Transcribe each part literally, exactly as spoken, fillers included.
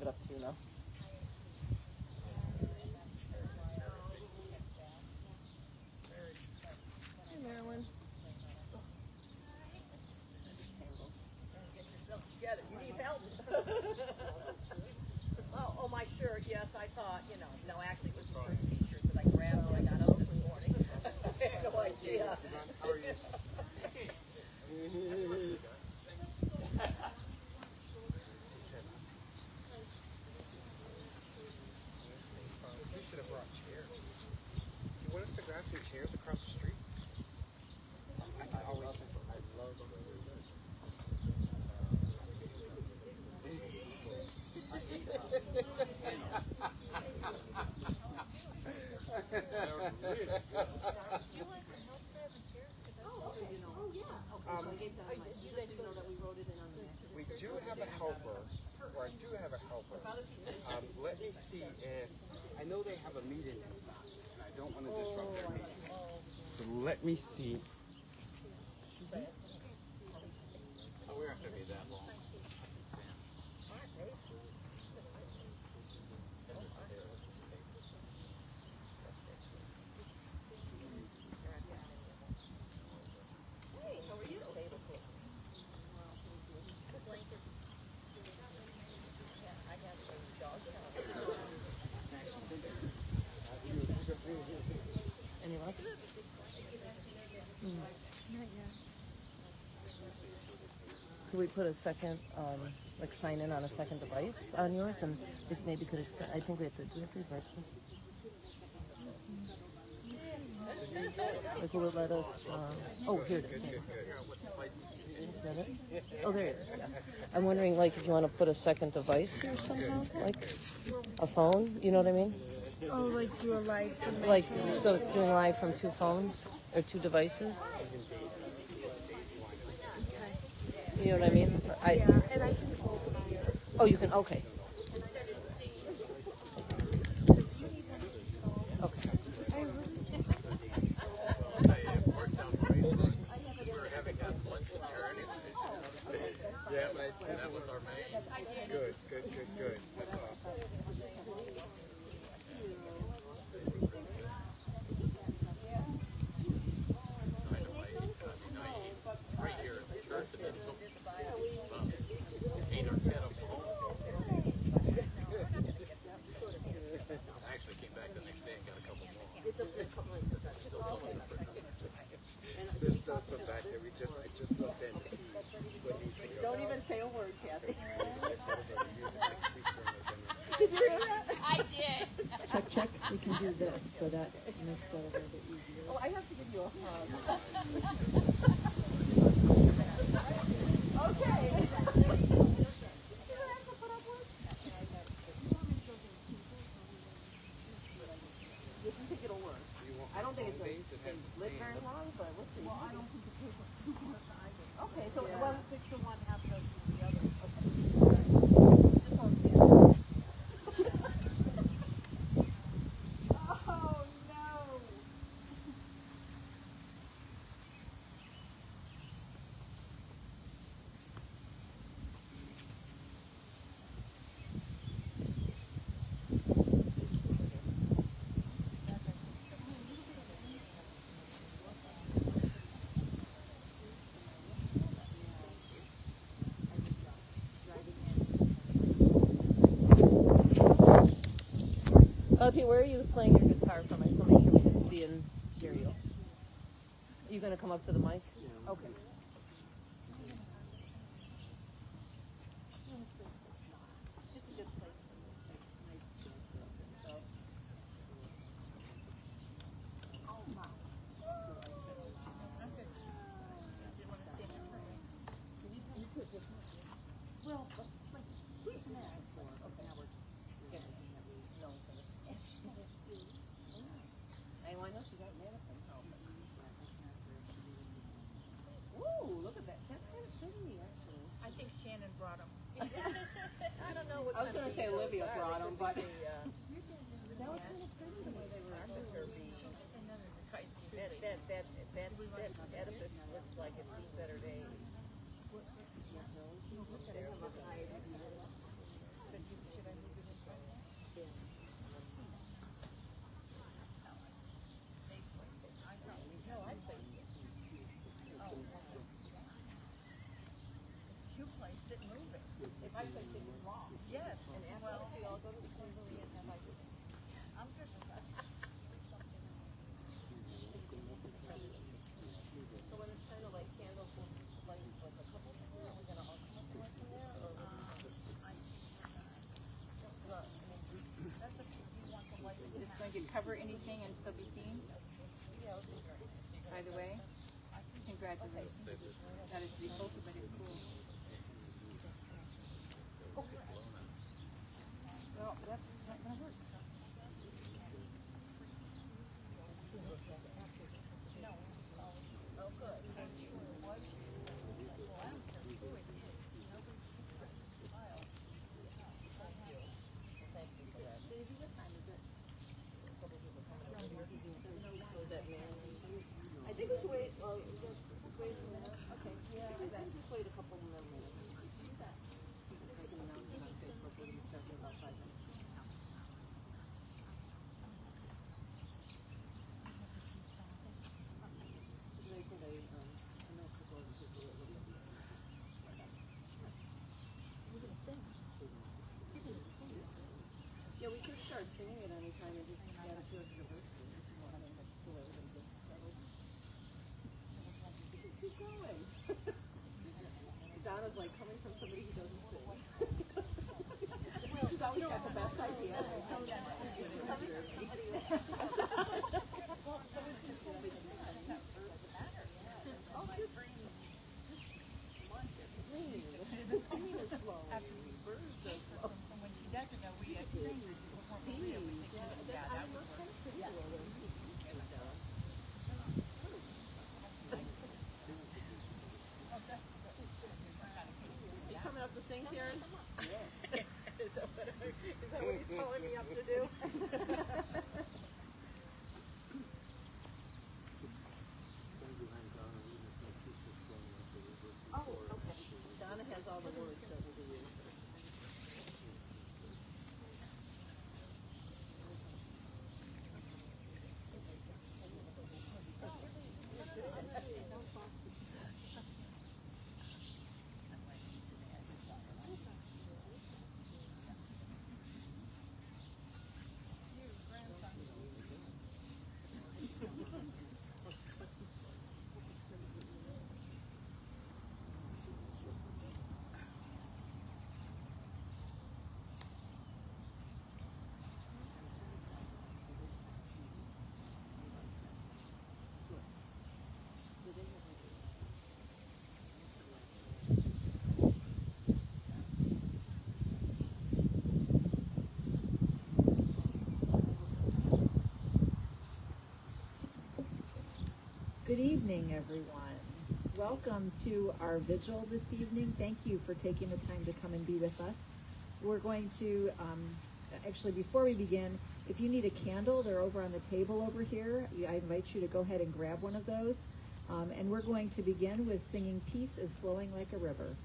it up to you now. Hey, Marilyn. Get yourself together. You need help. oh, oh, my shirt. Yes, I thought, you know. No, actually, it was the first t-shirt that I grabbed when I got up this morning. I had no idea. How are you? She said, we should have brought chairs. Do you want us to grab some chairs across the street? I, I always think I love them. Um, we do have a helper, or I do have a helper. Um, let me see if, I know they have a meeting inside, and I don't want to disrupt their meeting. So let me see. Oh, we're not going to be that long. Any luck? Mm. Not yet. Could we put a second, um, like sign in on a second device on yours, and it maybe could extend? I think we have to. Do we have to reverse this? Like, will it let us? Um, oh, here it is. Yeah. Is that it? Oh, there it is. Yeah. I'm wondering, like, if you want to put a second device here somehow, like a phone. You know what I mean? Oh, like do a live from Like, so it's doing live from two phones or two devices. You know what I mean? I, yeah, and I can hold fire. oh, you can. Okay. Okay. I really Yeah, that was our main. Good, good, good, good. That's awesome. Right here at the church, and then some, um, eight or ten of them home. I actually came back the next day and got a couple more. It's a, a couple of Still some of them are pretty. There's still some back there. We just, I just looked in to see what needs to go. Don't even say a word, Kathy. Did you hear that? I did. check, check. We can do this so that makes it a little bit easier. Oh, I have to give you a hug. Okay. Do you think it'll work? I don't think it's going to live very long, but we'll see. Well, I don't think the cable's too much either. Okay, so it wasn't six to one, half dozen to the other. Okay. Just won't see it. Oh, no. Uh, Pete, where are you playing your guitar from? I just want to make sure we can see and hear you. Are you going to come up to the mic? Yeah. Okay. It's a good place. Oh, wow. Well, like, we've met before. Okay, now we're just getting to see that we know each other. Hey, well, I know she's out in Madison. Ooh, look at that. That's kind of pretty, actually. I think Shannon brought them. I don't know what I was kind going of to say people Olivia those are. brought them, but... They could be, uh, that was kind of pretty the way they were carpenter beams. That, that, that, that, that edifice looks like it's seen better days. But you, should I No, I placed it. Oh. You placed it moving. If I placed it wrong. Yes. And after well, we all go to the table and have I just. I'm good with that. So when it's kind of like candles, we'll light like a couple from there. Are we gonna all come up and light from there? Or what do you think? No, I mean, that's if you want the light. It's going to cover anything and still be seen? Yeah, okay. By the way, congratulations. That is the ultimate in cool. Well, that's not going to work. Oh, good. Daisy, what time is it? Was that man? I think we should wait. Well, let's wait a minute. Okay. Yeah. I think just wait a couple more minutes. Do that. You can make an announcement on Facebook. We're going to start in about five minutes. Today, today, um, I know a couple of people that look at me. We're going to sing. Yeah, we could start singing it anytime and just add it to the verse. Keep going. Donna's like coming from somebody who doesn't sing. She's always got the best ideas. Oh, just green is flowing. Birds are flowing. So when she doesn't know, we assume this is before we live. We think, yeah, that would work. Yeah. You coming up to sing, Karen? Yeah. Is that what, is that what you're calling me up to do? Oh, okay. Donna has all the words that will be used. Good evening, everyone. Welcome to our vigil this evening. Thank you for taking the time to come and be with us. We're going to, um, actually, before we begin, if you need a candle, they're over on the table over here. I invite you to go ahead and grab one of those. Um, and we're going to begin with singing Peace is Flowing Like a River.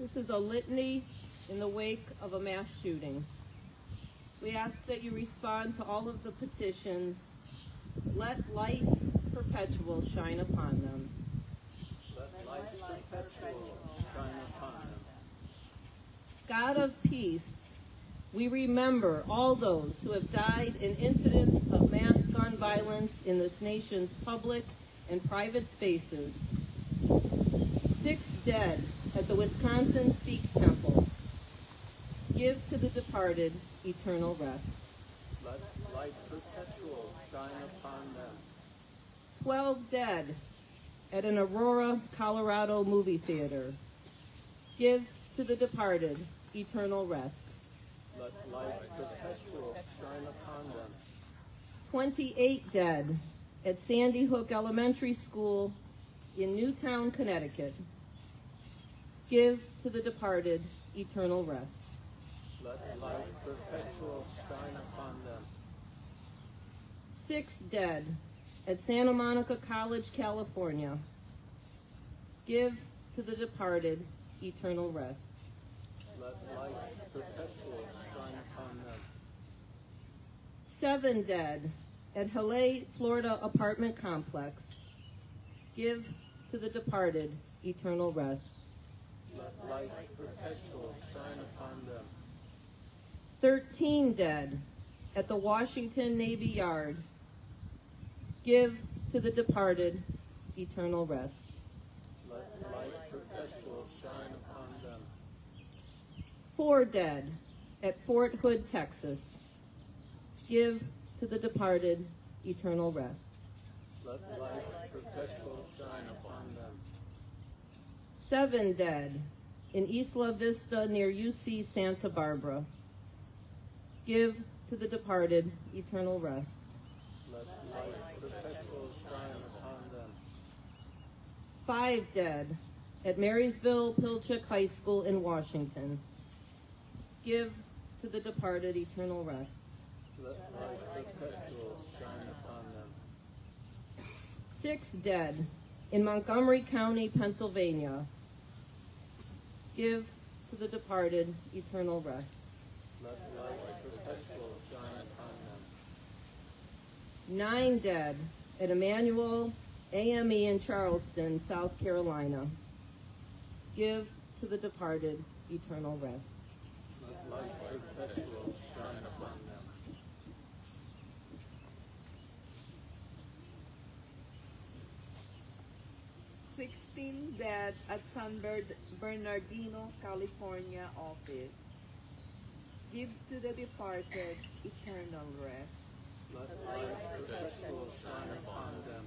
This is a litany in the wake of a mass shooting. We ask that you respond to all of the petitions. Let light perpetual shine upon them. Let light perpetual shine upon them. God of peace, we remember all those who have died in incidents of mass gun violence in this nation's public and private spaces. Six dead at the Wisconsin Sikh Temple. Give to the departed eternal rest. Let light perpetual shine upon them. Twelve dead at an Aurora, Colorado movie theater. Give to the departed eternal rest. Let light perpetual shine upon them. Twenty-eight dead at Sandy Hook Elementary School in Newtown, Connecticut. Give to the departed eternal rest. Let light perpetual shine upon them. Six dead at Santa Monica College, California. Give to the departed eternal rest. Let light perpetual shine upon them. Seven dead at Halle, Florida apartment complex. Give to the departed eternal rest. Let light perpetual shine upon them. Thirteen dead at the Washington Navy Yard. Give to the departed eternal rest. Let light perpetual shine upon them. Four dead at Fort Hood, Texas. Give to the departed eternal rest. Let light perpetual shine upon them. Seven dead in Isla Vista near U C Santa Barbara. Give to the departed eternal rest. Let light perpetual shine upon them. Five dead at Marysville Pilchuck High School in Washington. Give to the departed eternal rest. Let light perpetual shine upon them. Six dead in Montgomery County, Pennsylvania. Give to the departed eternal rest. Let light perpetual shine upon them. Nine dead at Emmanuel A M E in Charleston, South Carolina. Give to the departed eternal rest. Let light perpetual shine upon them. sixteen dead at San Bernardino, California office. Give to the departed eternal rest. Let light perpetual shine upon them.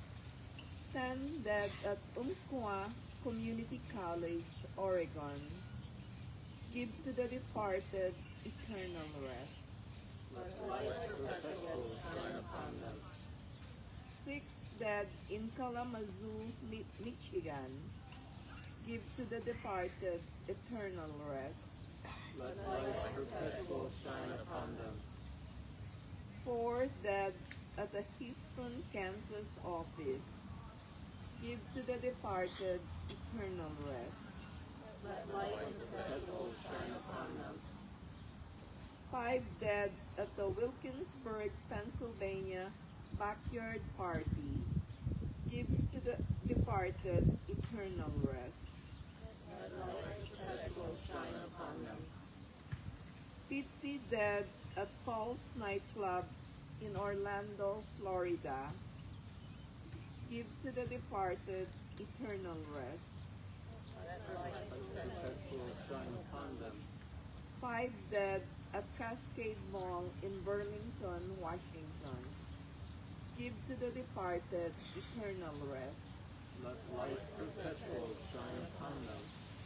ten dead at Umpqua Community College, Oregon. Give to the departed eternal rest. Let light perpetual shine upon them. Six dead in Kalamazoo, Mi- Michigan. Give to the departed eternal rest. Let light perpetual shine upon them. Four dead at the Houston, Kansas office. Give to the departed eternal rest. Let light perpetual shine upon them. Five dead at the Wilkinsburg, Pennsylvania backyard party. Give to the departed eternal rest. Let light perpetual shine upon them. Fifty dead at Paul's nightclub in Orlando, Florida. Give to the departed eternal rest. Let light perpetual shine upon them. Five dead at Cascade Mall in Burlington, Washington. Give to the departed eternal rest. Let light perpetual shine upon them.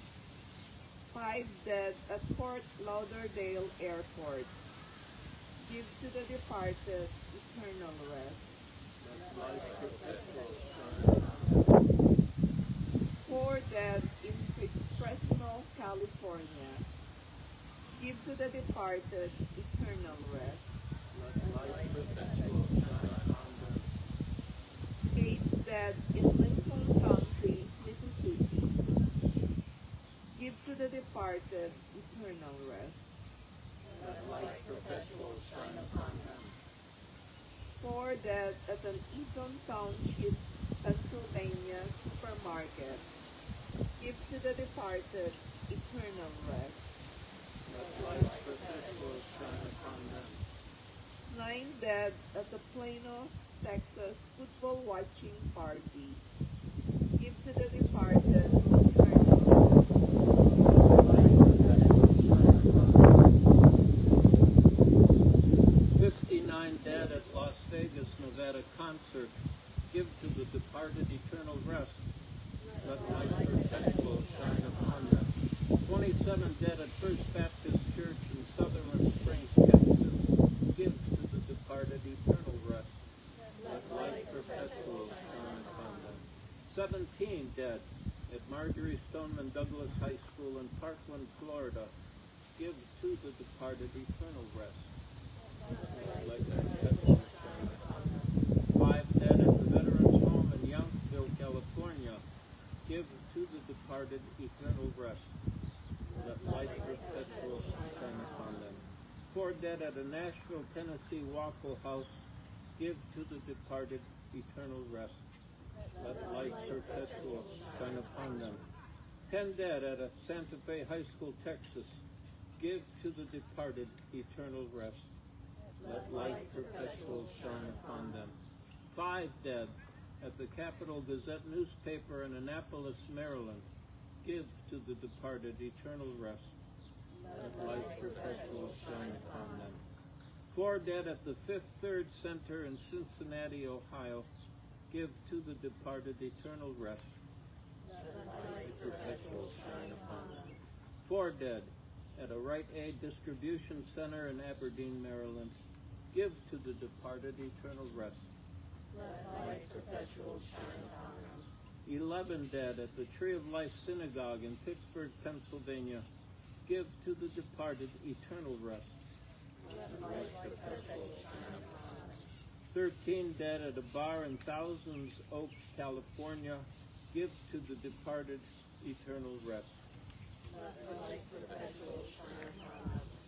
Five dead at Fort Lauderdale Airport. Give to the departed eternal rest. Let light perpetual shine upon them. Four dead in Fresno, California. Give to the departed eternal rest. Let light perpetual shine upon them. Eight dead in Lincoln County, Mississippi. Give to the departed eternal rest. Let light perpetual shine upon them. Four dead at an Eaton Township, Pennsylvania supermarket. Give to the departed eternal rest. Let light perpetual shine upon them. Nine dead at the Plano, Texas football watching party. Give to the departed eternal rest. fifty-nine dead at Las Vegas, Nevada concert. Give to the departed eternal rest. Let light perpetual shine upon them. twenty-seven dead at First Baptist Church in Sutherland Springs, Texas. Give to the departed eternal rest. Let light perpetual shine upon them. seventeen dead at Marjorie Stoneman Douglas High School in Parkland, Florida. Give to the departed eternal rest. Let light perpetual shine upon them. Five dead at the Veterans Home in Yountville, California. Give to the departed eternal rest. Let light perpetual shine upon them. Four dead at a Nashville, Tennessee Waffle House. Give to the departed eternal rest. Let light perpetual shine upon them. Ten dead at a Santa Fe High School, Texas. Give to the departed eternal rest. Let light perpetual shine upon them. Five dead at the Capital Gazette newspaper in Annapolis, Maryland. Give to the departed eternal rest. Let light perpetual shine upon them. Four dead at the Fifth Third Center in Cincinnati, Ohio. Give to the departed eternal rest. Let light perpetual shine upon them. Four dead at a Rite Aid distribution center in Aberdeen, Maryland. Give to the departed eternal rest. Let light perpetual shine upon them. Eleven dead at the Tree of Life Synagogue in Pittsburgh, Pennsylvania. Give to the departed eternal rest. Let light perpetual shine upon them. Thirteen dead at a bar in Thousands Oaks, California. Give to the departed eternal rest. Let light perpetual shine upon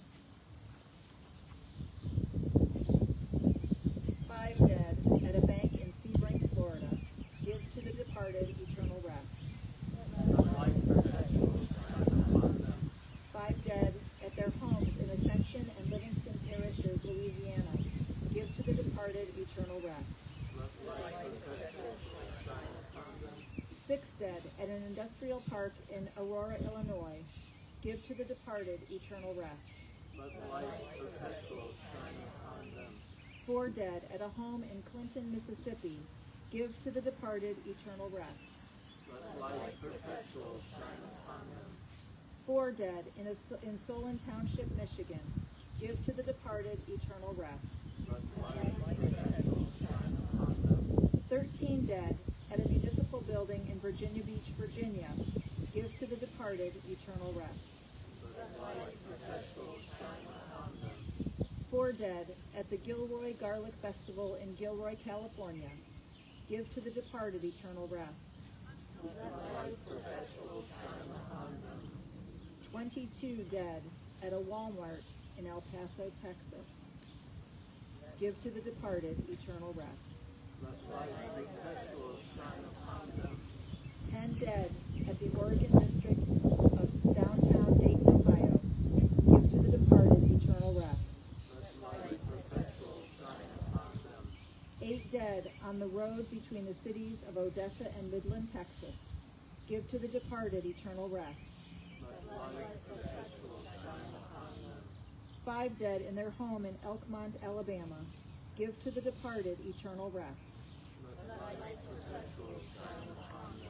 them. Five dead at a bank in Sebring, Florida. Give to the departed eternal rest. Let light perpetual shine upon them. Five dead at their homes in Ascension and Livingston parishes, Louisiana. Give to the departed eternal rest. Let light perpetual shine upon them. Six dead at an industrial park in Aurora, Illinois. Give to the departed eternal rest. Let light perpetual shine upon them. Four dead at a home in Clinton, Mississippi. Give to the departed eternal rest. Let light perpetual shine upon them. Four dead in, a, in Solon Township, Michigan. Give to the departed eternal rest. Let light perpetual shine upon them. Thirteen dead at a municipal building in Virginia Beach, Virginia. Give to the departed eternal rest. Let light perpetual shine upon them. Four dead at the Gilroy Garlic Festival in Gilroy, California. Give to the departed eternal rest. Let light perpetual shine upon them. Twenty-two dead at a Walmart in El Paso, Texas. Give to the departed eternal rest. Let light perpetual shine upon them. Ten dead at the Oregon District of downtown Dayton, Ohio. Give to the departed eternal rest. Let light perpetual shine upon them. Eight dead on the road between the cities of Odessa and Midland, Texas. Give to the departed eternal rest. Let light perpetual shine upon them. Five dead in their home in Elkmont, Alabama. Give to the departed eternal rest. Let light perpetual shine upon them.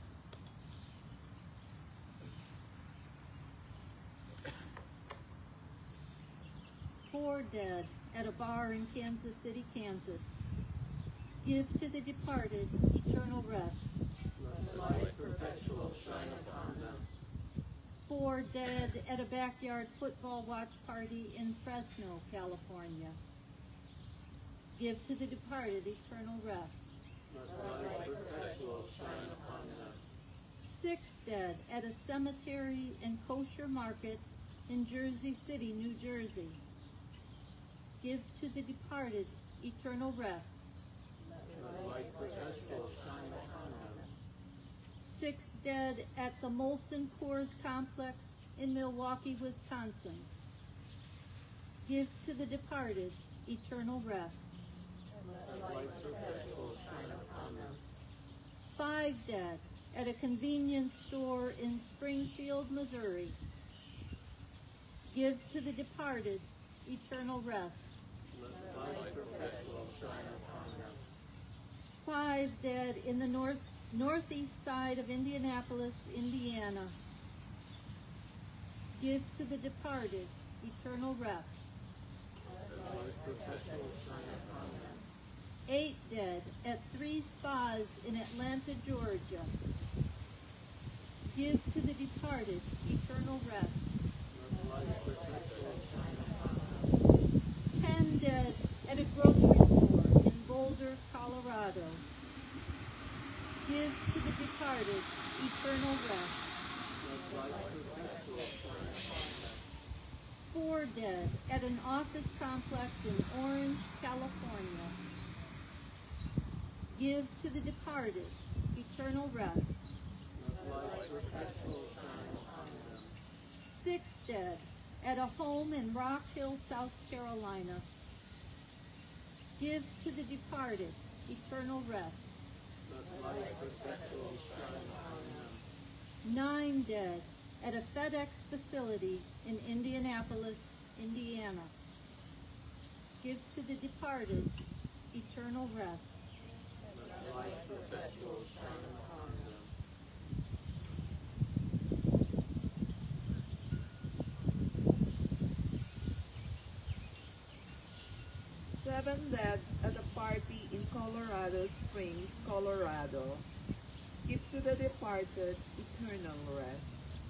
Four dead at a bar in Kansas City, Kansas. Give to the departed eternal rest. Let light perpetual shine upon them. Four dead at a backyard football watch party in Fresno, California. Give to the departed eternal rest. Let light perpetual shine upon them. Six dead at a cemetery and kosher market in Jersey City, New Jersey. Give to the departed eternal rest. Let light perpetual shine upon them. Six dead at the Molson Coors complex in Milwaukee, Wisconsin. Give to the departed eternal rest. Let light perpetual shine upon them. Five dead at a convenience store in Springfield, Missouri. Give to the departed eternal rest. Let light perpetual shine upon them. Five dead in the north northeast side of Indianapolis, Indiana. Give to the departed eternal rest. Let light perpetual shine upon them. Eight dead at three spas in Atlanta, Georgia. Give to the departed eternal rest. Let light perpetual shine upon them. Ten dead at a grocery store in Boulder, Colorado. Give to the departed eternal rest. Let light perpetual shine upon them. Four dead at an office complex in Orange, California. Give to the departed eternal rest. Let light perpetual shine upon them. Six dead at a home in Rock Hill, South Carolina. Give to the departed eternal rest. Let light perpetual shine upon them. Nine dead at a FedEx facility in Indianapolis, Indiana. Give to the departed eternal rest. Let light perpetual shine upon them. Seven dead at a party in Colorado Springs, Colorado. Give to the departed eternal rest.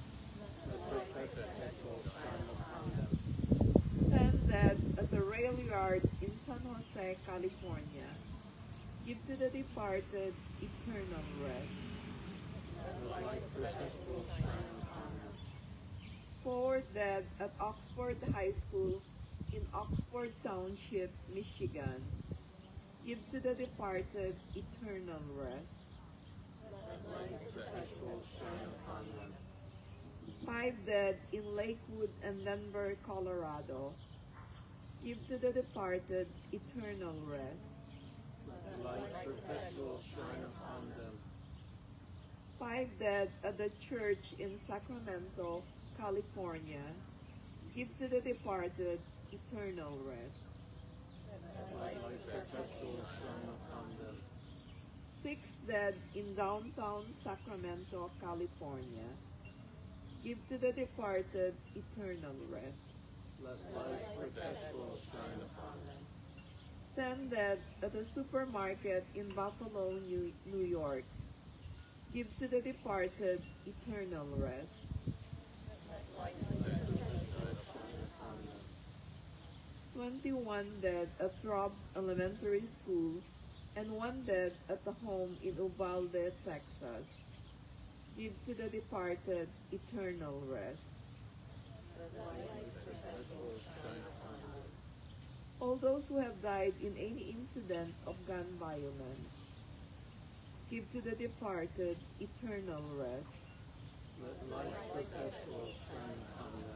Let light perpetual shine upon them. Ten dead at the rail yard in San Jose, California. Give to the departed eternal rest. Let light perpetual shine upon them. Four dead at Oxford High School in Oxford Township, Michigan. Give to the departed eternal rest. Let light perpetual shine upon them. Five dead in Lakewood and Denver, Colorado. Give to the departed eternal rest. Let light perpetual shine upon them. Five dead at the church in Sacramento, California. Give to the departed eternal rest. Let light perpetual shine upon them. Six dead in downtown Sacramento, California. Give to the departed eternal rest. Let light perpetual shine upon them. Ten dead at a supermarket in Buffalo, New, New York. Give to the departed eternal rest. Let light shine upon them. Twenty-one dead at Robb Elementary School and one dead at the home in Uvalde, Texas. Give to the departed eternal rest. Let light perpetual shine upon them. All those who have died in any incident of gun violence. Give to the departed eternal rest. Let light perpetual shine upon them.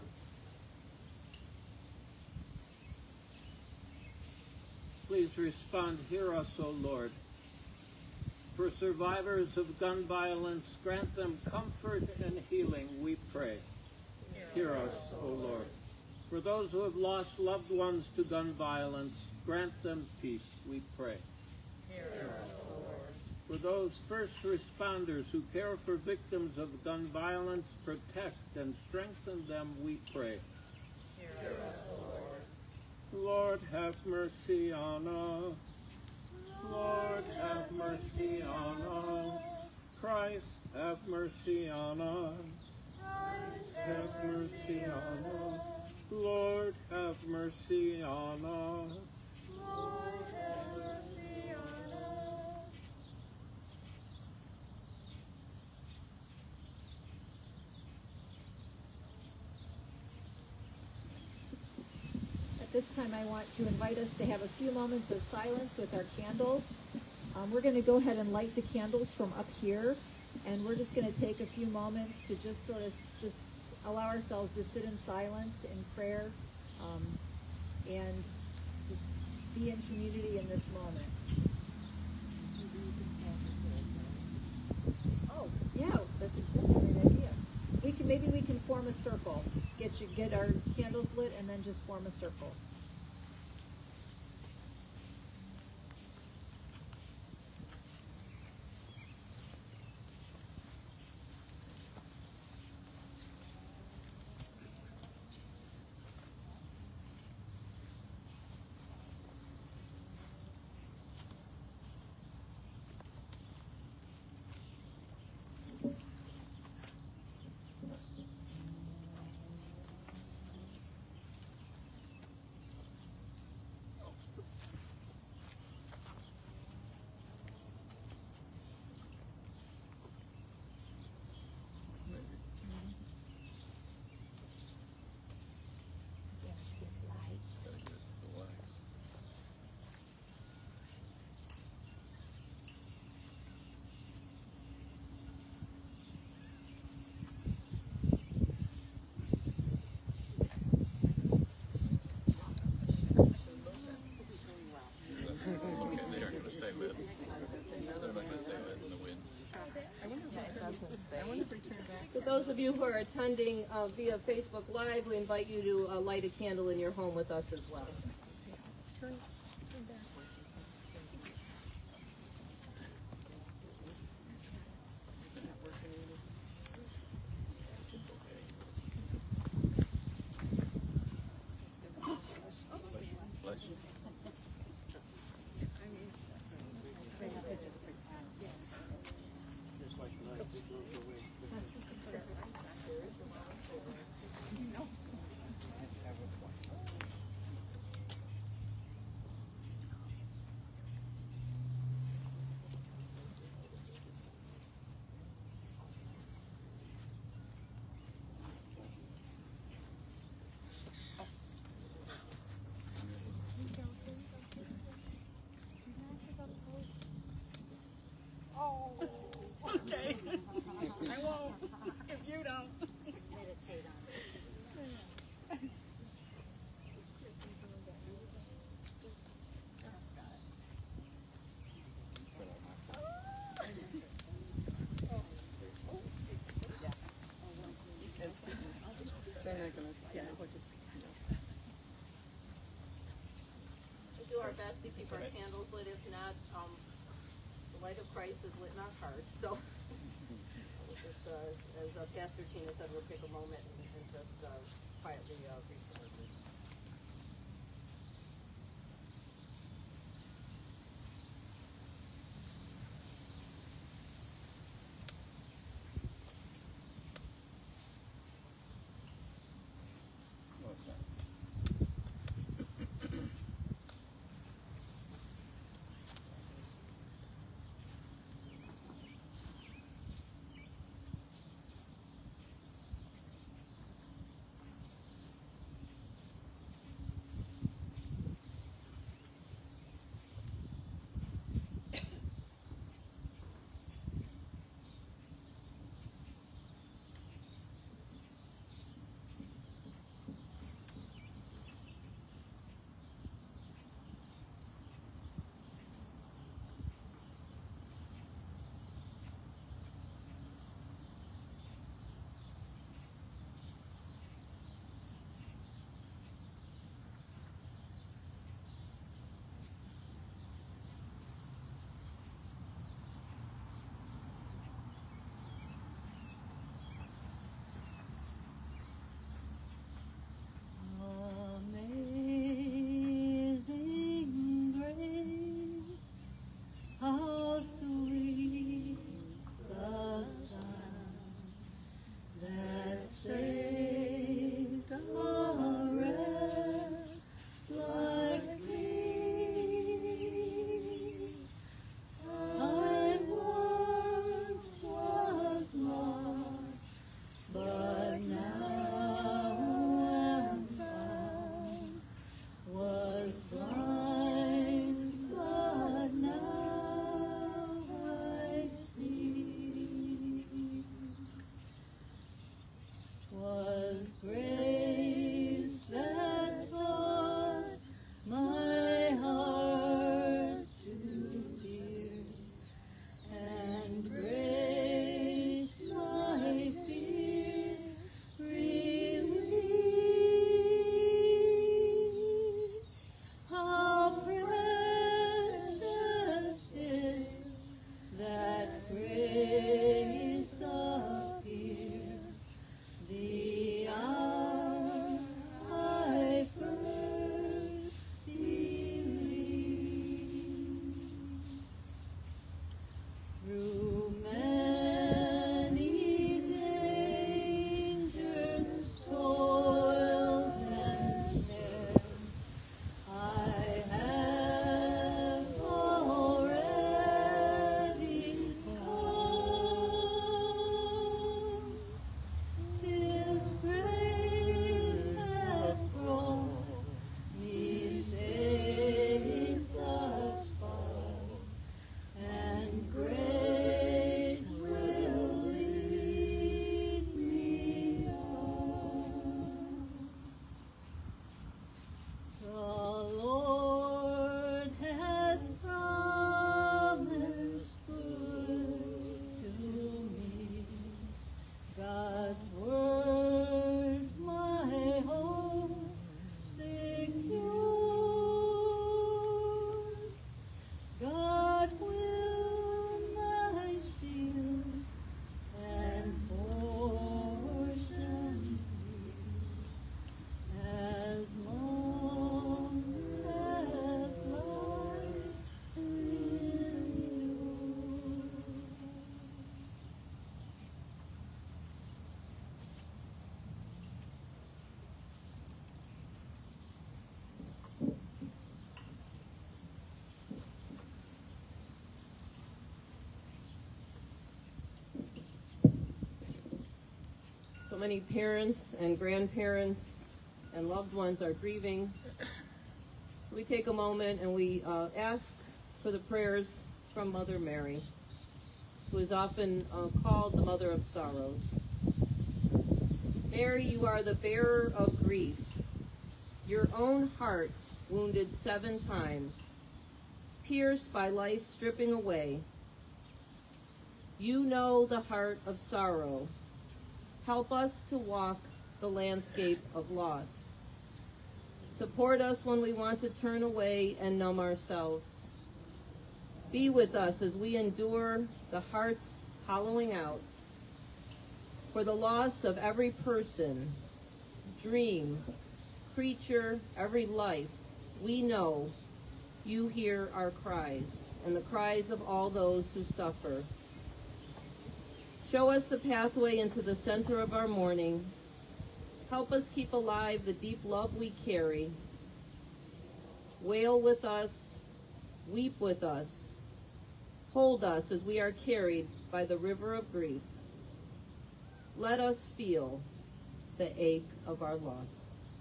Please respond, hear us, O Lord. For survivors of gun violence, grant them comfort and healing, we pray. Hear us, O Lord. For those who have lost loved ones to gun violence, grant them peace, we pray. Hear us, O Lord. For those first responders who care for victims of gun violence, protect and strengthen them, we pray. Hear us, O Lord. Lord, have mercy on us. Lord, have mercy on us. Christ, have mercy on us. Have mercy on us. Lord, have mercy on us. Lord, have mercy on us. this time I want to invite us to have a few moments of silence with our candles. Um, we're going to go ahead and light the candles from up here, and we're just going to take a few moments to just sort of just allow ourselves to sit in silence in prayer, um, and just be in community in this moment. Oh, yeah, that's a great idea. We can maybe we can form a circle. Get you get our candles lit and then just form a circle. For those of you who are attending uh, via Facebook Live, we invite you to uh, light a candle in your home with us as well. Okay. I won't if you don't. Meditate on it. We do our best to keep our candles lit. If not, um, the light of Christ is lit in our hearts. So, we'll just, uh, as, as uh, Pastor Tina said, we'll take a moment and, and just uh, quietly uh, read the word. So many parents and grandparents and loved ones are grieving. So we take a moment and we uh, ask for the prayers from Mother Mary, who is often uh, called the Mother of Sorrows. Mary, you are the bearer of grief. Your own heart wounded seven times, pierced by life stripping away. You know the heart of sorrow. Help us to walk the landscape of loss. Support us when we want to turn away and numb ourselves. Be with us as we endure the heart's hollowing out. For the loss of every person, dream, creature, every life, we know you hear our cries and the cries of all those who suffer. Show us the pathway into the center of our mourning. Help us keep alive the deep love we carry. Wail with us, weep with us. Hold us as we are carried by the river of grief. Let us feel the ache of our loss.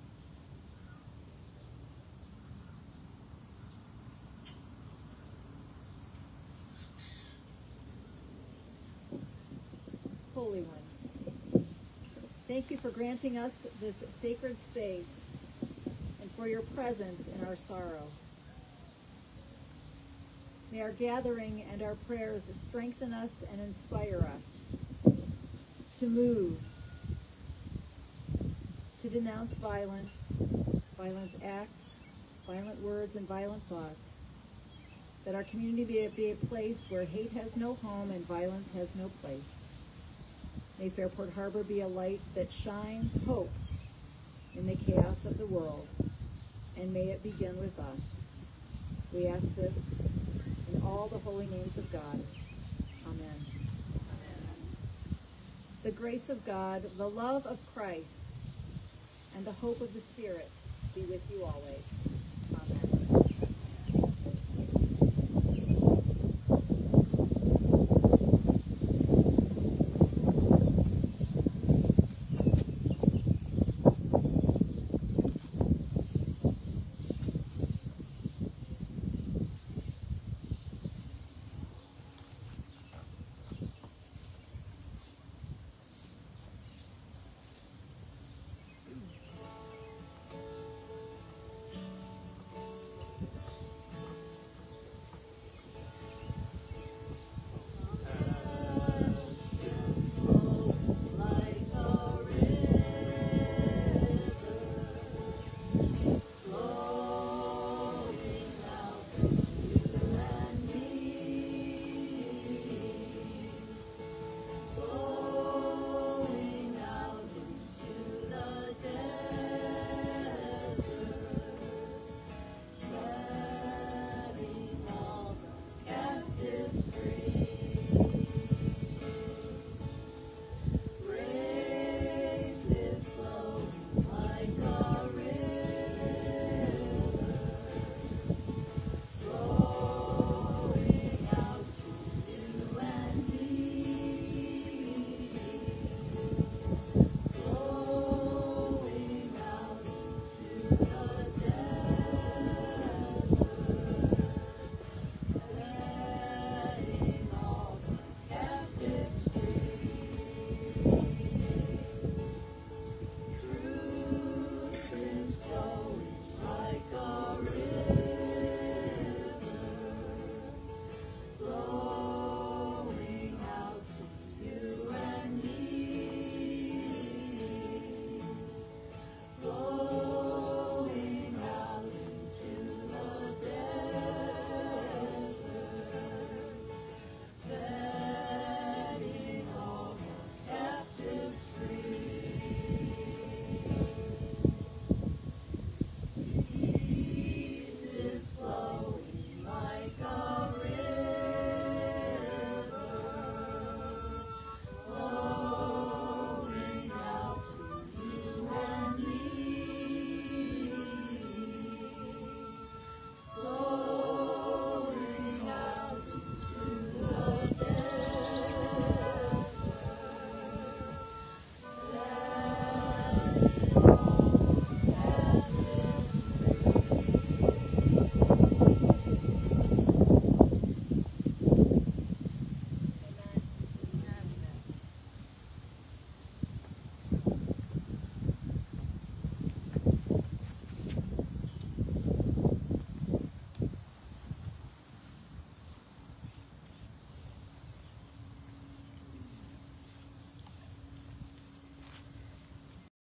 Holy One, thank you for granting us this sacred space and for your presence in our sorrow. May our gathering and our prayers strengthen us and inspire us to move, to denounce violence, violent acts, violent words, and violent thoughts, that our community be a, be a place where hate has no home and violence has no place. May Fairport Harbor be a light that shines hope in the chaos of the world, and may it begin with us. We ask this in all the holy names of God. Amen. The grace of God, the love of Christ, and the hope of the Spirit be with you always.